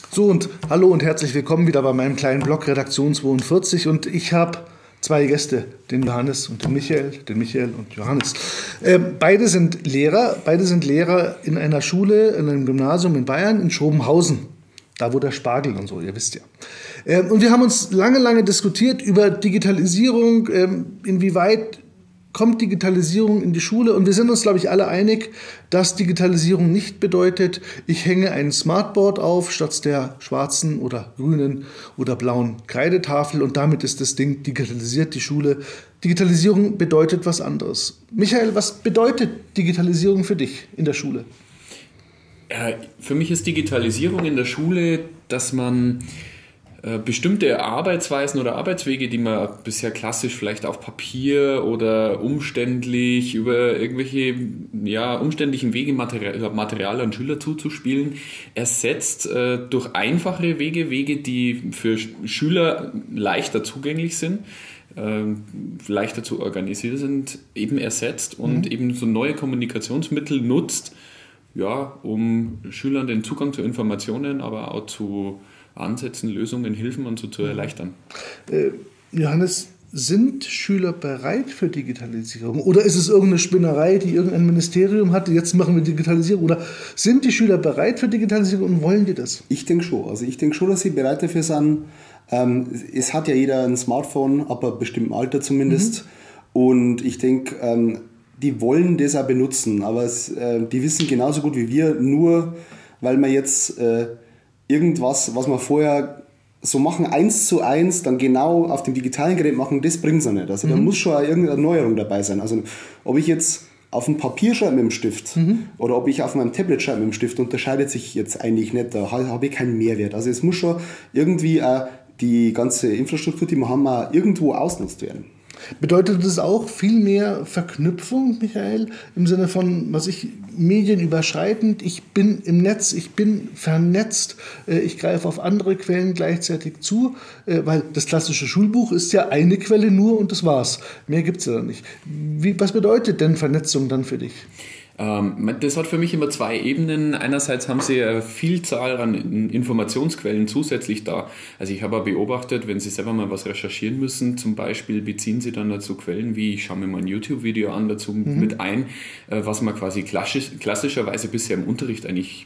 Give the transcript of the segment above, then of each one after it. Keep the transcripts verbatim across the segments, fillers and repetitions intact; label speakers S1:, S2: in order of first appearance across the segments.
S1: So und hallo und herzlich willkommen wieder bei meinem kleinen Blog Redaktion zweiundvierzig und ich habe zwei Gäste, den Johannes und den Michael, den Michael und Johannes. Äh, beide sind Lehrer, beide sind Lehrer in einer Schule, in einem Gymnasium in Bayern, in Schrobenhausen, da wo der Spargel und so, ihr wisst ja. Äh, und wir haben uns lange, lange diskutiert über Digitalisierung, äh, inwieweit kommt Digitalisierung in die Schule, und wir sind uns, glaube ich, alle einig, dass Digitalisierung nicht bedeutet, ich hänge ein Smartboard auf statt der schwarzen oder grünen oder blauen Kreidetafel und damit ist das Ding digitalisiert, die Schule. Digitalisierung bedeutet was anderes. Michael, was bedeutet Digitalisierung für dich in der Schule?
S2: Ja, für mich ist Digitalisierung in der Schule, dass man bestimmte Arbeitsweisen oder Arbeitswege, die man bisher klassisch vielleicht auf Papier oder umständlich über irgendwelche ja, umständlichen Wege Material, Material an Schüler zuzuspielen, ersetzt äh, durch einfache Wege, Wege, die für Schüler leichter zugänglich sind, äh, leichter zu organisieren sind, eben ersetzt und mhm. eben so neue Kommunikationsmittel nutzt, ja, um Schülern den Zugang zu Informationen, aber auch zu Ansätzen, Lösungen, Hilfen und so zu erleichtern.
S1: Äh, Johannes, sind Schüler bereit für Digitalisierung? Oder ist es irgendeine Spinnerei, die irgendein Ministerium hatte, jetzt machen wir Digitalisierung? Oder sind die Schüler bereit für Digitalisierung und wollen die das?
S3: Ich denke schon. Also ich denke schon, dass sie bereit dafür sind. Ähm, es hat ja jeder ein Smartphone, ab einem bestimmten Alter zumindest. Mhm. Und ich denke, ähm, die wollen das auch benutzen. Aber es, äh, die wissen genauso gut wie wir, nur weil man jetzt Äh, irgendwas, was wir vorher so machen, eins zu eins, dann genau auf dem digitalen Gerät machen, das bringt es ja nicht. Also mhm. da muss schon auch irgendeine Neuerung dabei sein. Also ob ich jetzt auf dem Papier schreibe mit dem Stift mhm. oder ob ich auf meinem Tablet schreibe mit dem Stift, unterscheidet sich jetzt eigentlich nicht. Da habe ich keinen Mehrwert. Also es muss schon irgendwie auch die ganze Infrastruktur, die wir haben, auch irgendwo ausgenutzt werden.
S1: Bedeutet das auch viel mehr Verknüpfung, Michael, im Sinne von, was ich, medienüberschreitend, ich bin im Netz, ich bin vernetzt, ich greife auf andere Quellen gleichzeitig zu, weil das klassische Schulbuch ist ja eine Quelle nur und das war's. Mehr gibt's ja nicht. Wie, was bedeutet denn Vernetzung dann für dich?
S2: Das hat für mich immer zwei Ebenen. Einerseits haben Sie eine Vielzahl an Informationsquellen zusätzlich da. Also ich habe auch beobachtet, wenn Sie selber mal was recherchieren müssen, zum Beispiel beziehen Sie dann dazu Quellen wie, ich schaue mir mal ein YouTube-Video an dazu mhm. mit ein, was man quasi klassisch, klassischerweise bisher im Unterricht eigentlich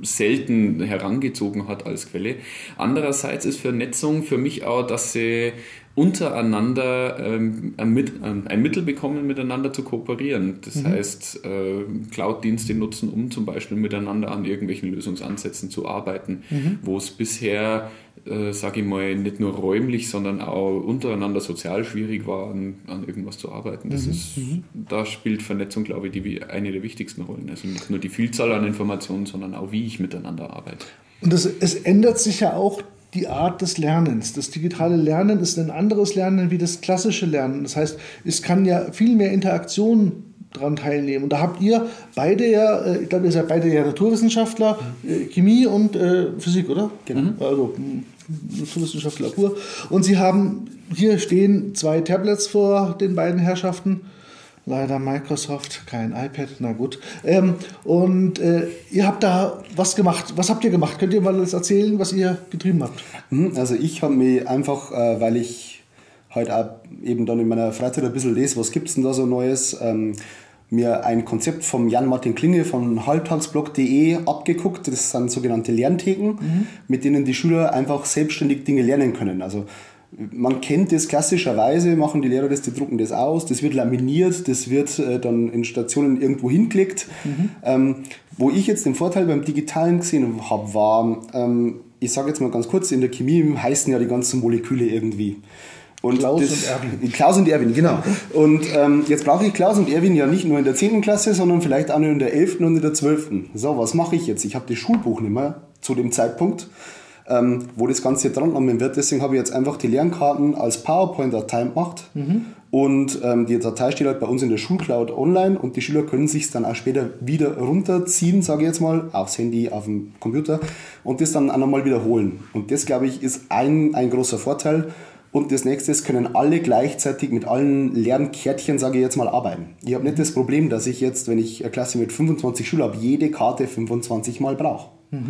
S2: selten herangezogen hat als Quelle. Andererseits ist Vernetzung für mich auch, dass Sie untereinander ähm, ein, Mit, ein Mittel bekommen, miteinander zu kooperieren. Das mhm. heißt, äh, Cloud-Dienste nutzen, um zum Beispiel miteinander an irgendwelchen Lösungsansätzen zu arbeiten, mhm. wo es bisher, äh, sage ich mal, nicht nur räumlich, sondern auch untereinander sozial schwierig war, an, an irgendwas zu arbeiten. Das mhm. ist, mhm. da spielt Vernetzung, glaube ich, die, eine der wichtigsten Rollen. Also nicht nur die Vielzahl an Informationen, sondern auch, wie ich miteinander arbeite.
S1: Und das, es ändert sich ja auch die Art des Lernens. Das digitale Lernen ist ein anderes Lernen wie das klassische Lernen. Das heißt, es kann ja viel mehr Interaktion daran teilnehmen. Und da habt ihr beide ja, ich glaube, ihr seid beide ja Naturwissenschaftler, mhm. Chemie und äh, Physik, oder?
S3: Genau.
S1: Also Naturwissenschaftler pur. Und sie haben, hier stehen zwei Tablets vor den beiden Herrschaften. Leider Microsoft, kein iPad, na gut. Ähm, und äh, ihr habt da was gemacht. Was habt ihr gemacht? Könnt ihr mal das erzählen, was ihr getrieben habt?
S3: Also ich habe mich einfach, äh, weil ich heute auch eben dann in meiner Freizeit ein bisschen lese, was gibt es denn da so Neues, ähm, mir ein Konzept vom Jan-Martin Klinge von halbtagsblog punkt de abgeguckt. Das sind sogenannte Lerntheken, mhm. mit denen die Schüler einfach selbstständig Dinge lernen können. Also man kennt das klassischerweise, machen die Lehrer das, die drucken das aus, das wird laminiert, das wird äh, dann in Stationen irgendwo hingelegt. Mhm. Ähm, wo ich jetzt den Vorteil beim Digitalen gesehen habe, war, ähm, ich sage jetzt mal ganz kurz, in der Chemie heißen ja die ganzen Moleküle irgendwie. Und
S1: Klaus
S3: das,
S1: und Erwin.
S3: Klaus und Erwin, genau. Und ähm, jetzt brauche ich Klaus und Erwin ja nicht nur in der zehnten Klasse, sondern vielleicht auch nur in der elften und in der zwölften So, was mache ich jetzt? Ich habe das Schulbuch nicht mehr zu dem Zeitpunkt, Ähm, wo das Ganze dran genommen wird. Deswegen habe ich jetzt einfach die Lernkarten als PowerPoint-Datei gemacht mhm. und ähm, die Datei steht halt bei uns in der Schulcloud online und die Schüler können sich dann auch später wieder runterziehen, sage ich jetzt mal, aufs Handy, auf dem Computer und das dann auch nochmal wiederholen. Und das, glaube ich, ist ein, ein großer Vorteil. Und das nächste ist, können alle gleichzeitig mit allen Lernkärtchen, sage ich jetzt mal, arbeiten. Ich habe nicht das Problem, dass ich jetzt, wenn ich eine Klasse mit fünfundzwanzig Schülern habe, jede Karte fünfundzwanzig Mal brauche. Mhm.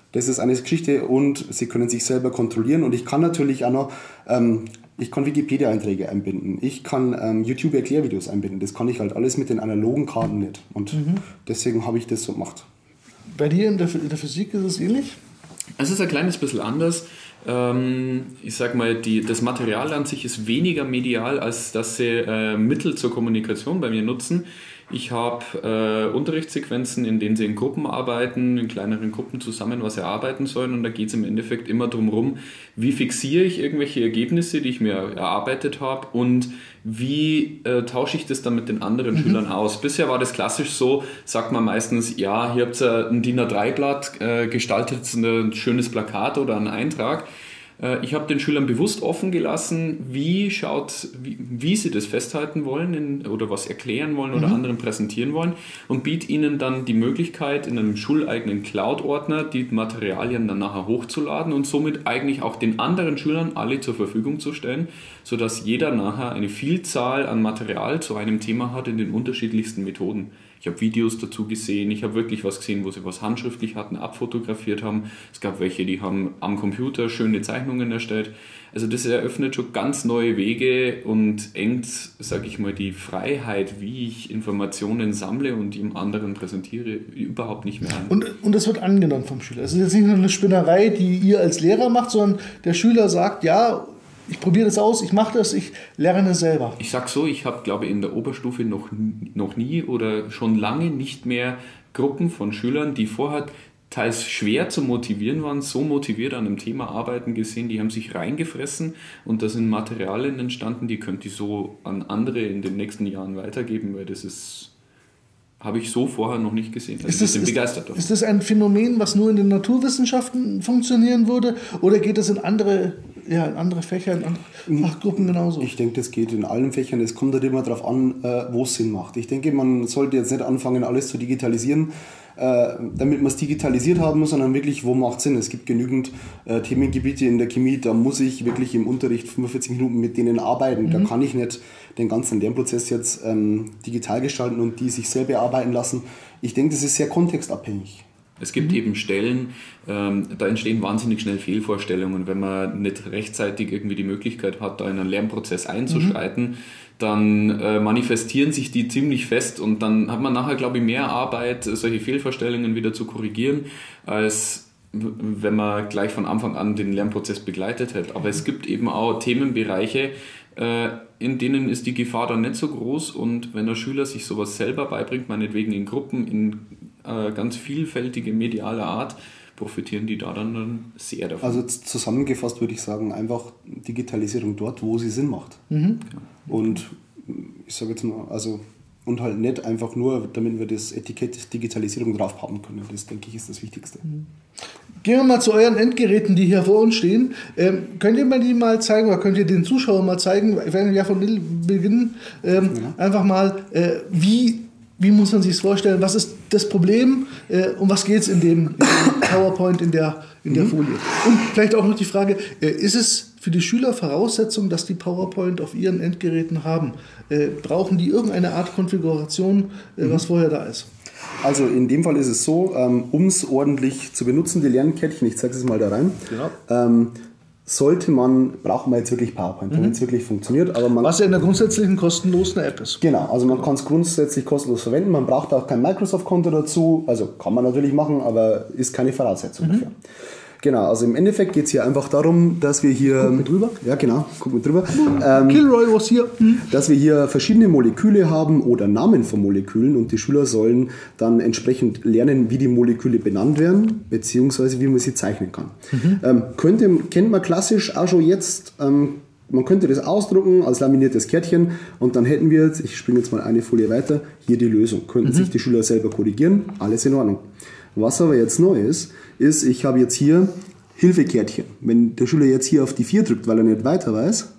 S3: Das ist eine Geschichte und sie können sich selber kontrollieren und ich kann natürlich auch noch, ähm, ich kann Wikipedia-Einträge einbinden, ich kann ähm, YouTube-Erklärvideos einbinden, das kann ich halt alles mit den analogen Karten nicht und mhm. deswegen habe ich das so gemacht.
S1: Bei dir in der, in der Physik ist es ähnlich?
S2: Es ist ein kleines bisschen anders. Ähm, ich sag mal, die, das Material an sich ist weniger medial, als dass sie äh, Mittel zur Kommunikation bei mir nutzen. Ich habe äh, Unterrichtssequenzen, in denen sie in Gruppen arbeiten, in kleineren Gruppen zusammen was erarbeiten sollen und da geht es im Endeffekt immer darum rum, wie fixiere ich irgendwelche Ergebnisse, die ich mir erarbeitet habe und wie äh, tausche ich das dann mit den anderen mhm. Schülern aus. Bisher war das klassisch so, sagt man meistens, ja, hier habt ihr ein D I N A drei Blatt, äh, gestaltet ein schönes Plakat oder einen Eintrag. Ich habe den Schülern bewusst offen gelassen, wie, schaut, wie, wie sie das festhalten wollen in, oder was erklären wollen oder mhm. anderen präsentieren wollen und biete ihnen dann die Möglichkeit, in einem schuleigenen Cloud-Ordner die Materialien dann nachher hochzuladen und somit eigentlich auch den anderen Schülern alle zur Verfügung zu stellen, sodass jeder nachher eine Vielzahl an Material zu einem Thema hat in den unterschiedlichsten Methoden. Ich habe Videos dazu gesehen, ich habe wirklich was gesehen, wo sie was handschriftlich hatten, abfotografiert haben. Es gab welche, die haben am Computer schöne Zeichnungen erstellt. Also das eröffnet schon ganz neue Wege und engt, sage ich mal, die Freiheit, wie ich Informationen sammle und die im anderen präsentiere, überhaupt nicht mehr an.
S1: Und, und das wird angenommen vom Schüler. Es ist jetzt nicht nur eine Spinnerei, die ihr als Lehrer macht, sondern der Schüler sagt, ja, ich probiere das aus, ich mache das, ich lerne selber.
S2: Ich sage so, ich habe, glaube ich, in der Oberstufe noch, noch nie oder schon lange nicht mehr Gruppen von Schülern, die vorher teils schwer zu motivieren waren, so motiviert an einem Thema arbeiten gesehen, die haben sich reingefressen und da sind Materialien entstanden, die könnt ihr so an andere in den nächsten Jahren weitergeben, weil das ist... habe ich so vorher noch nicht gesehen. Also
S1: ist, das,
S2: ich bin begeistert davon.
S1: Ist das ein Phänomen, was nur in den Naturwissenschaften funktionieren würde? Oder geht das in andere, ja, in andere Fächer, in andere Fachgruppen genauso?
S3: Ich denke, das geht in allen Fächern. Es kommt halt immer darauf an, wo es Sinn macht. Ich denke, man sollte jetzt nicht anfangen, alles zu digitalisieren, damit wir es digitalisiert haben, sondern wirklich, wo macht es Sinn? Es gibt genügend äh, Themengebiete in der Chemie, da muss ich wirklich im Unterricht fünfundvierzig Minuten mit denen arbeiten. Mhm. Da kann ich nicht den ganzen Lernprozess jetzt ähm, digital gestalten und die sich selber arbeiten lassen. Ich denke, das ist sehr kontextabhängig.
S2: Es gibt
S1: mhm.
S2: eben Stellen, ähm, da entstehen wahnsinnig schnell Fehlvorstellungen, wenn man nicht rechtzeitig irgendwie die Möglichkeit hat, da in einen Lernprozess einzuschreiten. Mhm. Dann äh, manifestieren sich die ziemlich fest und dann hat man nachher, glaube ich, mehr Arbeit, solche Fehlvorstellungen wieder zu korrigieren, als wenn man gleich von Anfang an den Lernprozess begleitet hätte. Aber es gibt eben auch Themenbereiche, äh, in denen ist die Gefahr dann nicht so groß und wenn der Schüler sich sowas selber beibringt, meinetwegen in Gruppen, in äh, ganz vielfältige mediale Art, profitieren die da dann sehr davon.
S3: Also zusammengefasst würde ich sagen, einfach Digitalisierung dort, wo sie Sinn macht. Mhm. Und ich sage jetzt mal, also und halt nicht einfach nur, damit wir das Etikett Digitalisierung draufpappen können. Das, denke ich, ist das Wichtigste. Mhm.
S1: Gehen wir mal zu euren Endgeräten, die hier vor uns stehen. Ähm, könnt ihr mir die mal zeigen oder könnt ihr den Zuschauern mal zeigen, wir werden ja von Beginn ähm, ja. einfach mal, äh, wie Wie muss man sich das vorstellen? Was ist das Problem? Äh, um was geht es in dem, in dem PowerPoint, in der, in der mhm. Folie? Und vielleicht auch noch die Frage, äh, ist es für die Schüler Voraussetzung, dass die PowerPoint auf ihren Endgeräten haben? Äh, brauchen die irgendeine Art Konfiguration, äh, mhm. was vorher da ist?
S3: Also in dem Fall ist es so, ähm, um es ordentlich zu benutzen, die Lernkärtchen, ich zeige es mal da rein,
S1: genau.
S3: ähm, sollte man, braucht man jetzt wirklich PowerPoint, damit es mhm. wirklich funktioniert. Aber man,
S1: was ja in der grundsätzlichen kostenlosen App ist.
S3: Genau, also man kann es grundsätzlich kostenlos verwenden, man braucht auch kein Microsoft-Konto dazu, also kann man natürlich machen, aber ist keine Voraussetzung mhm. dafür. Genau, also im Endeffekt geht es hier einfach darum, dass wir hier...
S1: Guck mit drüber.
S3: Ja, genau, guck mit drüber. Ähm,
S1: Kilroy was hier. Mhm.
S3: Dass wir hier verschiedene Moleküle haben oder Namen von Molekülen und die Schüler sollen dann entsprechend lernen, wie die Moleküle benannt werden, beziehungsweise wie man sie zeichnen kann. Mhm. Ähm, könnte, kennt man klassisch auch schon jetzt... Ähm, man könnte das ausdrucken als laminiertes Kärtchen und dann hätten wir jetzt, ich springe jetzt mal eine Folie weiter, hier die Lösung. Könnten mhm. sich die Schüler selber korrigieren, alles in Ordnung. Was aber jetzt neu ist, ist, ich habe jetzt hier Hilfekärtchen. Wenn der Schüler jetzt hier auf die vier drückt, weil er nicht weiter weiß,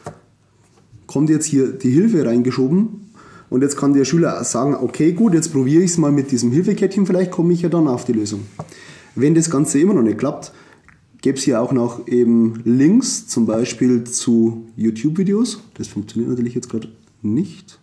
S3: kommt jetzt hier die Hilfe reingeschoben und jetzt kann der Schüler sagen, okay, gut, jetzt probiere ich es mal mit diesem Hilfekärtchen, vielleicht komme ich ja dann auf die Lösung. Wenn das Ganze immer noch nicht klappt, gäbe es hier auch noch eben Links, zum Beispiel zu YouTube-Videos. Das funktioniert natürlich jetzt gerade nicht.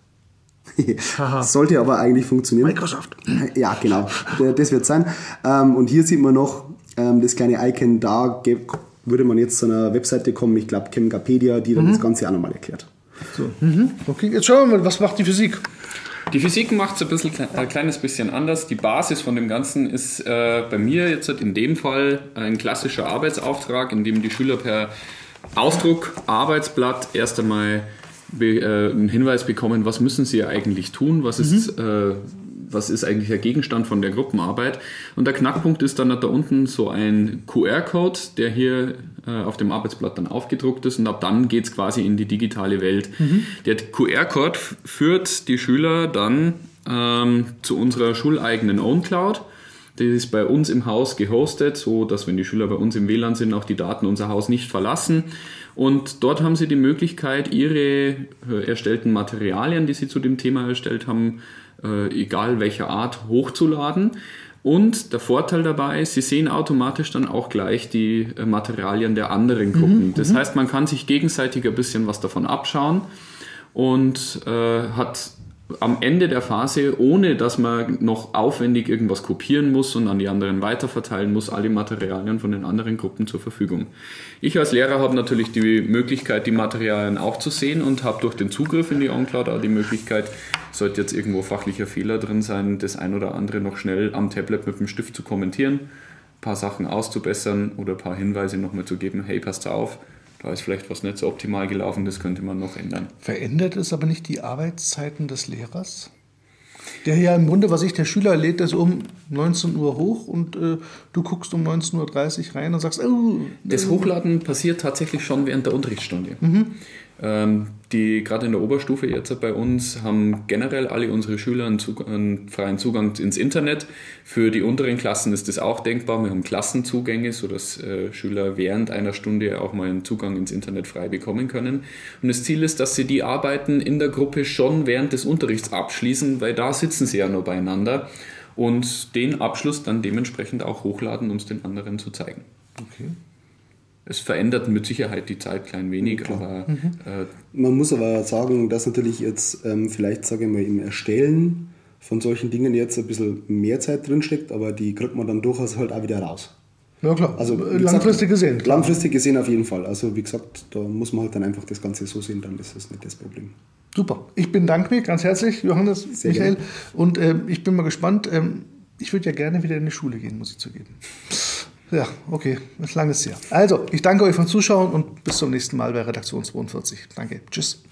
S3: Sollte aber eigentlich funktionieren.
S1: Microsoft.
S3: Ja, genau. Das wird sein. Und hier sieht man noch ähm, das kleine Icon, da würde man jetzt zu einer Webseite kommen, ich glaube Chemgapedia, die dann mhm. das Ganze auch nochmal erklärt.
S1: So. Mhm. Okay, jetzt schauen wir mal, was macht die Physik?
S2: Die Physik macht es ein, bisschen, ein kleines bisschen anders. Die Basis von dem Ganzen ist äh, bei mir jetzt in dem Fall ein klassischer Arbeitsauftrag, in dem die Schüler per Ausdruck, Arbeitsblatt erst einmal be, äh, einen Hinweis bekommen, was müssen sie eigentlich tun, was ist, mhm. äh, was ist eigentlich der Gegenstand von der Gruppenarbeit. Und der Knackpunkt ist dann da unten so ein Q R-Code, der hier äh, auf dem Arbeitsblatt dann aufgedruckt ist und ab dann geht es quasi in die digitale Welt. Mhm. Der Q R-Code führt die Schüler dann ähm, zu unserer schuleigenen OwnCloud. Die ist bei uns im Haus gehostet, so dass wenn die Schüler bei uns im W L A N sind, auch die Daten unser Haus nicht verlassen. Und dort haben sie die Möglichkeit, ihre äh, erstellten Materialien, die sie zu dem Thema erstellt haben, äh, egal welcher Art, hochzuladen. Und der Vorteil dabei, sie sehen automatisch dann auch gleich die äh, Materialien der anderen Gruppen. Mhm, das heißt, man kann sich gegenseitig ein bisschen was davon abschauen und äh, hat am Ende der Phase, ohne dass man noch aufwendig irgendwas kopieren muss und an die anderen weiterverteilen muss, alle Materialien von den anderen Gruppen zur Verfügung. Ich als Lehrer habe natürlich die Möglichkeit, die Materialien auch zu sehen und habe durch den Zugriff in die OwnCloud auch die Möglichkeit, sollte jetzt irgendwo fachlicher Fehler drin sein, das ein oder andere noch schnell am Tablet mit dem Stift zu kommentieren, ein paar Sachen auszubessern oder ein paar Hinweise nochmal zu geben, hey, passt auf, da ist vielleicht was nicht so optimal gelaufen, das könnte man noch ändern.
S1: Verändert es aber nicht die Arbeitszeiten des Lehrers? Der ja im Grunde, was ich, der Schüler lädt das um neunzehn Uhr hoch und äh, du guckst um neunzehn Uhr dreißig rein und sagst, oh.
S2: Das Hochladen passiert tatsächlich schon während der Unterrichtsstunde. Mhm. Ähm, die gerade in der Oberstufe jetzt bei uns haben generell alle unsere Schüler einen, Zug, einen freien Zugang ins Internet. Für die unteren Klassen ist das auch denkbar. Wir haben Klassenzugänge, sodass äh, Schüler während einer Stunde auch mal einen Zugang ins Internet frei bekommen können. Und das Ziel ist, dass sie die Arbeiten in der Gruppe schon während des Unterrichts abschließen, weil da sitzen sie ja nur beieinander und den Abschluss dann dementsprechend auch hochladen, um es den anderen zu zeigen.
S1: Okay.
S2: Es verändert mit Sicherheit die Zeit klein wenig, ja, aber
S3: mhm. äh, man muss aber sagen, dass natürlich jetzt ähm, vielleicht, sage ich mal, im Erstellen von solchen Dingen jetzt ein bisschen mehr Zeit drinsteckt, aber die kriegt man dann durchaus halt auch wieder raus.
S1: Ja klar,
S3: also
S1: langfristig
S3: gesagt,
S1: gesehen. Klar.
S3: Langfristig gesehen auf jeden Fall. Also wie gesagt, da muss man halt dann einfach das Ganze so sehen, dann ist das nicht das Problem.
S1: Super, ich bedanke mich ganz herzlich, Johannes, Sehr Michael, gerne. Und äh, ich bin mal gespannt, ähm, ich würde ja gerne wieder in die Schule gehen, muss ich zugeben. Ja, okay, das ist langes Jahr. Also, ich danke euch fürs Zuschauen und bis zum nächsten Mal bei Redaktion zweiundvierzig. Danke, tschüss.